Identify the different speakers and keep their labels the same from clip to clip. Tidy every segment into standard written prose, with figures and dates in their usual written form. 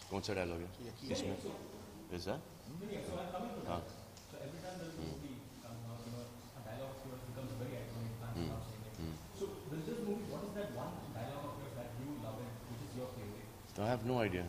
Speaker 1: कौन सा डायलॉग है इसमें? ऐसा? हाँ। I have no idea.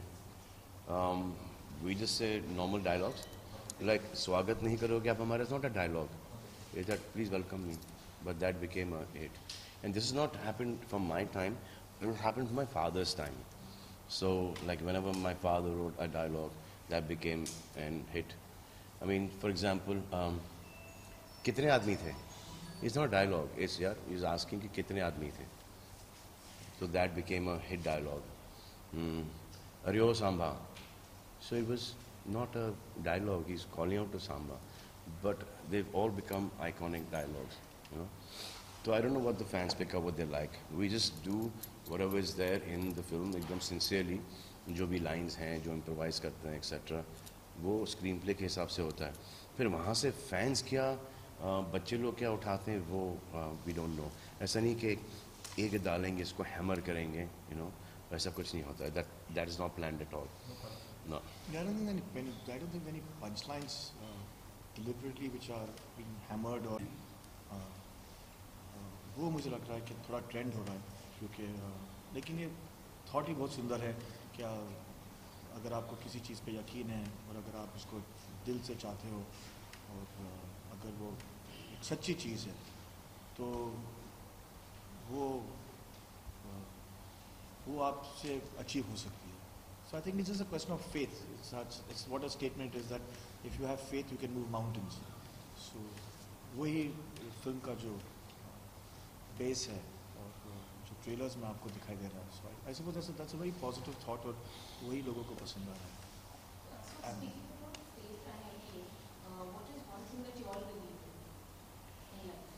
Speaker 1: We just say normal dialogues. Like स्वागत नहीं करोगे आप हमारे, it's not a dialogue. It's that please welcome me. But that became a hit. And this has not happened from my time. It happened from my father's time. So like whenever my father wrote a dialogue, that became an hit. I mean, for example, कितने आदमी थे? It's not a dialogue. It's यार, he's asking कि कितने आदमी थे. So that became a hit dialogue. Aryo Samba. So it was not a dialogue, he's calling out to Samba. But they've all become iconic dialogues, you know. So I don't know what the fans pick up, what they like. We just do whatever is there in the film, एकदम sincerely. जो भी lines हैं, जो improvise करते हैं, etc. वो screenplay के हिसाब से होता है. फिर वहाँ से fans क्या, बच्चे लोग क्या उठाते हैं, वो we don't know. ऐसा नहीं कि एक डालेंगे, इसको hammer करेंगे, you know. ऐसा कुछ नहीं होता है. That is not planned at all. No.
Speaker 2: I don't think any punchlines deliberately which are being hammered or वो मुझे लग रहा है कि थोड़ा ट्रेंड हो रहा है क्योंकि लेकिन ये थॉट ही बहुत सुंदर है क्या अगर आपको किसी चीज़ पे यकीन है और अगर आप उसको दिल से चाहते हो और अगर वो एक सच्ची चीज़ है तो वो आपसे अचीव हो सकती है. So I think it's just a question of faith. It's what a statement is that if you have faith, you can move mountains. So वही फिल्म का जो बेस है और जो ट्रेलर्स में आपको दिखाई दे रहा है. So I suppose that's a very positive thought और वही लोगों को पसंद आ रहा है.
Speaker 3: Speaking about faith and faith, what is one thing that you all believe in life?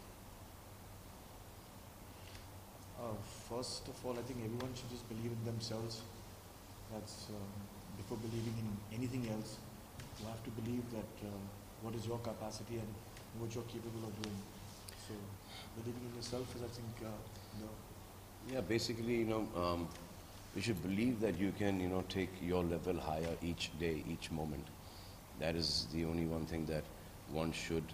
Speaker 2: First of all, I think everyone should just believe in themselves. That's before believing in anything else, you have to believe that what is your capacity and what you're capable of doing. So believing in yourself is, I think,
Speaker 1: Yeah, basically, you know, you should believe that you can, you know, take your level higher each day, each moment. That is the only one thing that one should.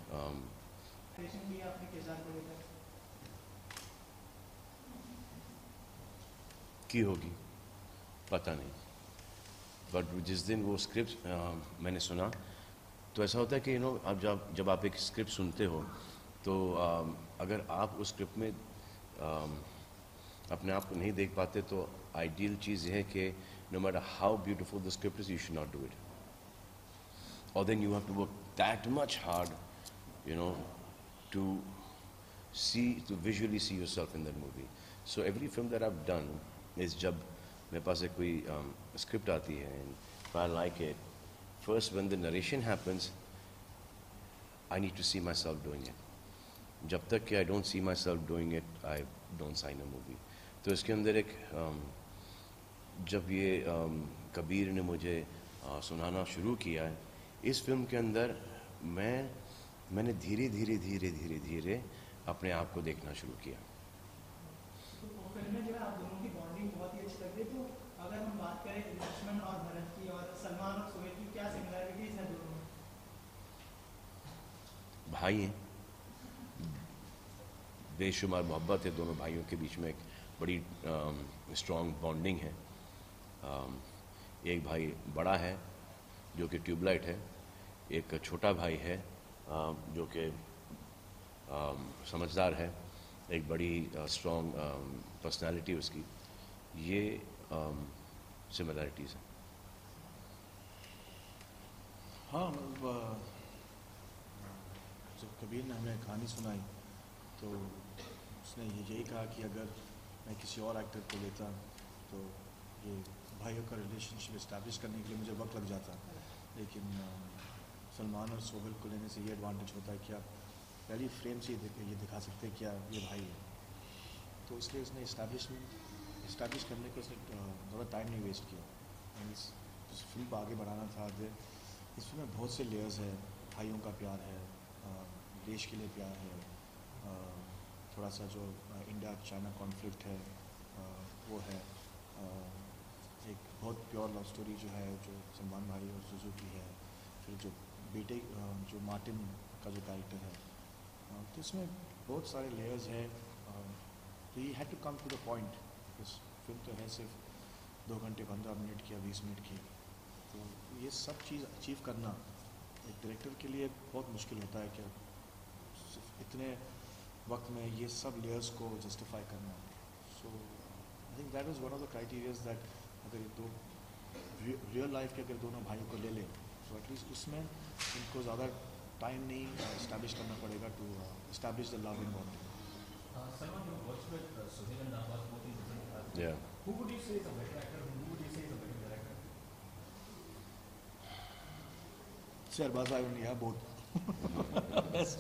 Speaker 1: की होगी पता नहीं. But जिस दिन वो script मैंने सुना तो ऐसा होता है कि यू नो अब जब आप एक स्क्रिप्ट सुनते हो तो अगर आप उस स्क्रिप्ट में अपने आप को नहीं देख पाते तो आइडियल चीज़ ये है कि no matter how beautiful the script is you should not do it और then you have to work that much hard you know to visually see yourself in that movie. So every film that I've done is जब मेरे पास एक कोई script आती है and I like it, first when the narration happens I need to see myself doing it. जब तक कि I don't see myself doing it, I don't sign a movie. तो इसके अंदर एक जब ये कबीर ने मुझे सुनाना शुरू किया है इस फिल्म के अंदर मैंने धीरे धीरे अपने आप को देखना शुरू किया.
Speaker 4: तो फिल्म में जो है आप दोनों की बॉन्डिंग बहुत ही अच्छी लग रही है. तो अगर हम बात करें लक्ष्मण और भरत की और सलमान और सोहेल की क्या सिमिलरिटीज हैं दोनों में?
Speaker 1: भाई हैं, बेशुमार मोहब्बत है दोनों भाइयों के बीच में. एक बड़ी स्ट्रॉन्ग बॉन्डिंग है. एक भाई बड़ा है जो कि ट्यूबलाइट है, एक छोटा भाई है जो कि समझदार है, एक बड़ी स्ट्रॉन्ग पर्सनालिटी उसकी. ये सिमिलरिटीज़ हैं.
Speaker 2: हाँ, जब कबीर ने हमें कहानी सुनाई तो उसने यही कहा कि अगर मैं किसी और एक्टर को लेता तो ये भाइयों का रिलेशनशिप इस्टेब्लिश करने के लिए मुझे वक्त लग जाता. लेकिन सलमान और सोहेल को लेने से ये एडवांटेज होता है कि आप पहली फ्रेम से ये दिखा सकते हैं क्या ये भाई है. तो इसलिए उसने इस्टेब्लिश करने को उसने ज़्यादा टाइम नहीं वेस्ट किया. इस फिल्म को आगे बढ़ाना था. इस फिल्म में बहुत से लेयर्स है. भाइयों का प्यार है, देश के लिए प्यार है, थोड़ा सा जो इंडिया चाइना कॉन्फ्लिक्ट है वो है, एक बहुत प्योर लव स्टोरी जो है, जो सलमान भाई और जुजू की है, फिर जो बेटे जो मार्टिन का जो कैरेक्टर है, तो इसमें बहुत सारे लेयर्स हैं। तो he had to come to the point. इस फिल्म तो है सिर्फ 2 घंटे 15 मिनट की या 20 मिनट की, तो ये सब चीज़ अचीव करना एक डायरेक्टर के लिए बहुत मुश्किल होता है कि सिर्फ इतने वक्त में ये सब लेयर्स को जस्टिफाई करना। So I think that was one of the criterias that अगर ये दो रियल लाइफ के अगर दोनों भाइयों को ले लें तो एटलीस्ट उसमें इनको ज़्यादा टाइम नहीं इस्टेब्लिश करना पड़ेगा to establish the love in bonding.
Speaker 5: Salman, you worked with Sohail and Abbas both in different capacities.
Speaker 1: Yeah.
Speaker 5: Who would you say is a better actor and who would you say is a better director?
Speaker 2: Sir, Baz, I only have both.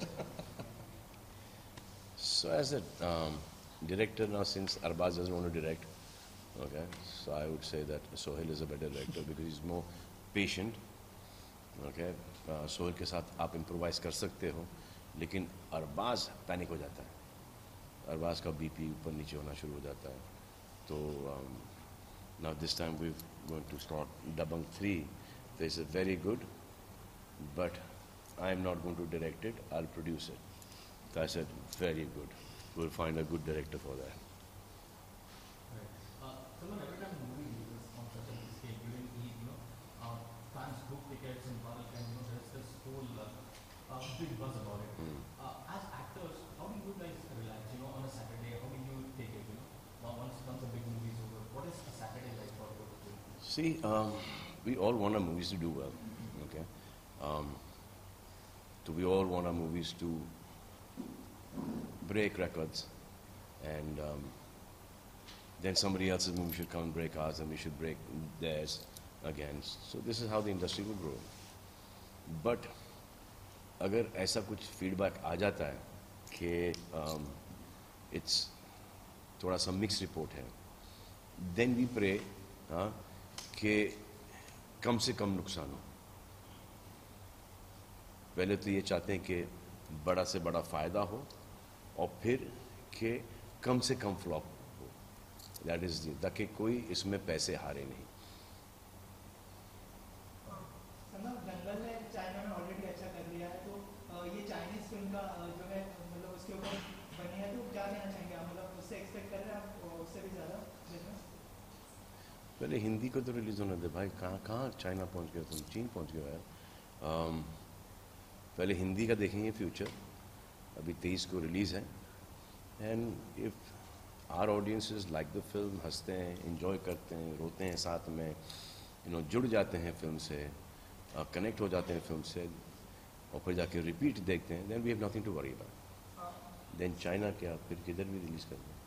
Speaker 1: So as a director now, since Arbaz doesn't want to direct, okay, so I would say that Sohail is a better director because he's more patient. Okay, Sohail के साथ आप improvise कर सकते हो, लेकिन Arbaaz panic हो जाता है। अरबाज का बीपी ऊपर नीचे होना शुरू हो जाता है। तो now this time we're going to start Dabang 3. This is very good, but I am not going to direct it. I'll produce it. So I said, very good. We'll find a good director for that.
Speaker 5: Right. Salman, every time a movie releases on such a big scale during Eid, fans book tickets in bulk and there's this whole big buzz about it. As actors, how do you guys relax, on a Saturday? How do you take it, once a big movie is over? What is a Saturday like for you?
Speaker 1: See, we all want our movies to do well, okay? So we all want our movies to break records, and then somebody else's movie should come and break ours, and we should break theirs again. So this is how the industry will grow. But अगर ऐसा कुछ feedback आ जाता है कि it's थोड़ा सा mix report है, then we pray कि कम से कम नुकसान हो। पहले तो ये चाहते हैं कि बड़ा से बड़ा फ़ायदा हो, और फिर कि कम से कम फ्लॉप हो। दैट इज़ ताकि कोई इसमें पैसे हारे नहीं।
Speaker 4: दंगल ने चाइना में ऑलरेडी अच्छा कर लिया है, तो ये चाइनीज फिल्म का जो है मतलब उसके ऊपर बनी है, तो क्या कहना चाहेंगे आप? मतलब उससे एक्सपेक्ट कर रहे हैं आप उससे भी ज़्यादा बिजनेस?
Speaker 1: पहले हिंदी को तो रिलीज़ होने दे भाई। कहाँ चाइना पहुँच गया तुम, चीन पहुँच गया यार। पहले हिंदी का देखेंगे फ्यूचर। अभी 23 को रिलीज़ है, and if our audiences like the film, हंसते हैं, एंजॉय करते हैं, रोते हैं साथ में, जुड़ जाते हैं फिल्म से, कनेक्ट हो जाते हैं फिल्म से, और फिर जाके रिपीट देखते हैं, then we have nothing to worry about. Then China क्या, फिर किधर भी रिलीज़ कर दें।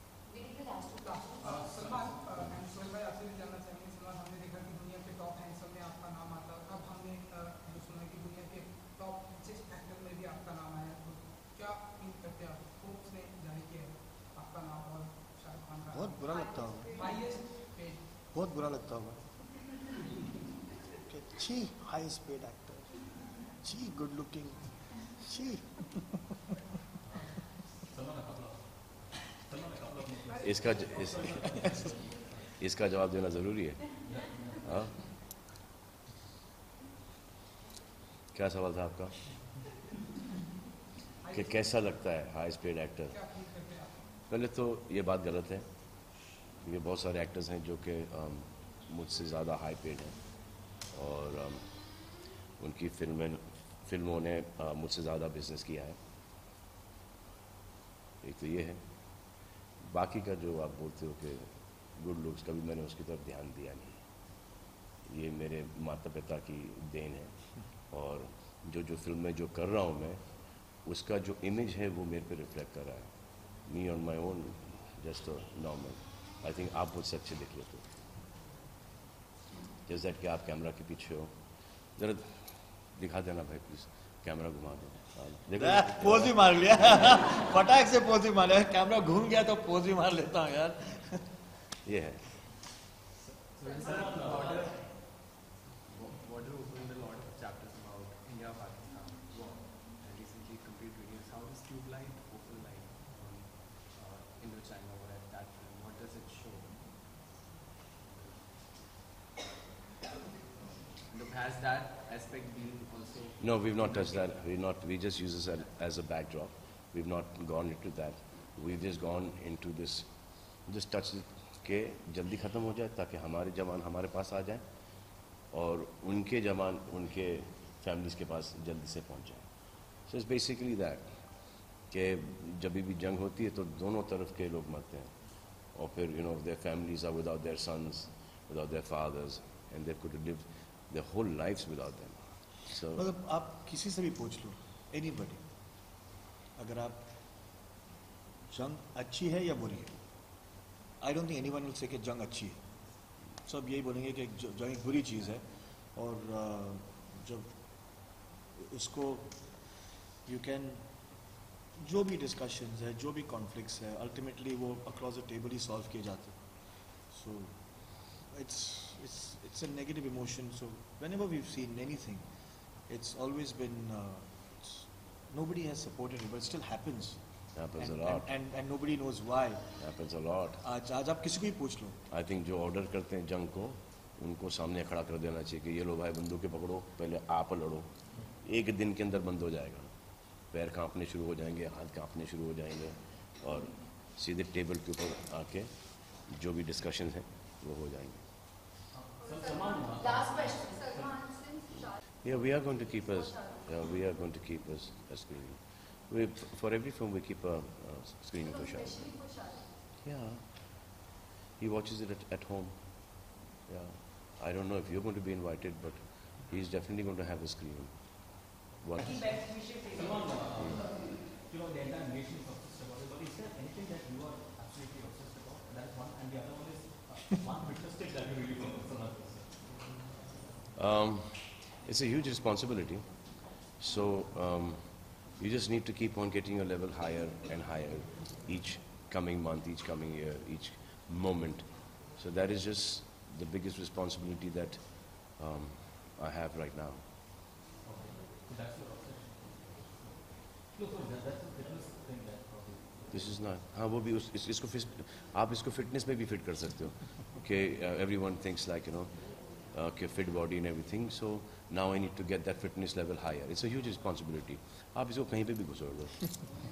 Speaker 6: सलमान एंड सोहेल भाई, आपसे भी जानना चाहेंगे। सलमान, हमने देखा कि दुनिया के टॉप हैंडसम में आपका नाम आता है, अब हमने जो सुना है कि दुनिया के टॉप रिचेस्ट एक्टर में भी आपका नाम आया, तो क्या उम्मीद करते हैं आप? फोर्ब्स ने जारी किया है आपका नाम और शाहरुख खान का।
Speaker 2: बहुत बुरा लगता होगा,
Speaker 6: हाईएस्ट पेड।
Speaker 2: बहुत बुरा लगता होगा कि छी हाईएस्ट पेड एक्टर, छी गुड लुकिंग, छी।
Speaker 1: इसका जवाब देना ज़रूरी है। हाँ, क्या सवाल था आपका? कि कैसा लगता है हाईएस्ट पेड एक्टर? पहले तो ये बात गलत है, क्योंकि बहुत सारे एक्टर्स हैं जो कि मुझसे ज़्यादा हाई पेड हैं, और उनकी फिल्मों ने मुझसे ज़्यादा बिजनेस किया है। एक तो ये है। बाकी का जो आप बोलते हो कि गुड लुक्स, कभी मैंने उसकी तरफ ध्यान दिया नहीं। ये मेरे माता पिता की देन है, और जो फिल्में जो कर रहा हूँ मैं, उसका जो इमेज है वो मेरे पे रिफ्लेक्ट कर रहा है। Me on my own just normal. I think आप मुझसे अच्छे दिख लेते हो, जैसे दैट कि आप कैमरा के पीछे हो। ज़रा दिखा देना भाई प्लीज़, कैमरा घुमा दो। देखो
Speaker 2: पोज भी मार लिया, फटाक से पोज भी मार लिया। कैमरा घूम गया तो पोज भी मार लेता हूँ यार।
Speaker 1: ये है।
Speaker 7: Border opened a lot of chapters about India-Pakistan war, and recently complete videos. How does Tubelight open light on Indo-China war at that film? What does it show? has that aspect been also?
Speaker 1: No, we've not touched that. We just use this as a backdrop. We've not gone into that. We've just gone into this, just touch के जल्दी ख़त्म हो जाए ताकि हमारे जवान हमारे पास आ जाएं और उनके जवान उनके फैमिलीज़ के पास जल्दी से पहुंच जाएं. So it's basically that कि जब भी जंग होती है तो दोनों तरफ के लोग मरते हैं और फिर their families are without their sons, without their fathers, and they could live their whole lives without them. So
Speaker 2: मतलब आप किसी से भी पूछ लो, anybody, अगर आप जंग अच्छी है या बुरी है, I don't think anyone will say कि जंग अच्छी है. सब यही बोलेंगे कि जंग एक बुरी चीज़ है और जब उसको you can जो भी discussions है, जो भी conflicts है, ultimately वो across the table he solve किए जाते हैं. So it's a negative emotion. So whenever we've seen anything, it's always been nobody has supported it, but it still happens.
Speaker 1: happens
Speaker 2: and,
Speaker 1: a lot.
Speaker 2: and nobody knows why.
Speaker 1: Happens a lot.
Speaker 2: आज आप किसी को ही पूछ लो.
Speaker 1: I think जो order करते हैं जंग को उनको सामने खड़ा कर देना चाहिए कि ये लो भाई बंदूकें पकड़ो, पहले आप लड़ो, एक दिन के अंदर बंद हो जाएगा. पैर कांपने शुरू हो जाएंगे, हाथ कांपने शुरू हो जाएंगे और सीधे टेबल के ऊपर आके जो भी डिस्कशन है वो हो जाएंगे.
Speaker 3: Last question. Salmaan, since Shah
Speaker 1: Yeah, we are going to keep us. Yeah, we are going to keep us a screening. For every film we keep a screening for Shah.
Speaker 3: especially for Shah.
Speaker 1: Yeah, he watches it at home. Yeah, I don't know if you're going to be invited, but he's definitely going to have a screening. Once.
Speaker 5: Salmaan, the entire nation is obsessed about it, but is there anything that you are absolutely obsessed about? That is one, and the other one is one witness take that you really focus on.
Speaker 1: It's a huge responsibility. So you just need to keep on getting your level higher and higher each coming month, each coming year, each moment. So that is just the biggest responsibility that I have right now.
Speaker 5: So that's your obsession. No, sorry, that's a fitness thing that probably.
Speaker 1: This is not. हाँ वो भी आप इसको fitness में भी fit कर सकते हो. Okay, everyone thinks like okay, fit body and everything. So now I need to get that fitness level higher. It's a huge responsibility. आप इसको कहीं पे भी घुसोड़ दो.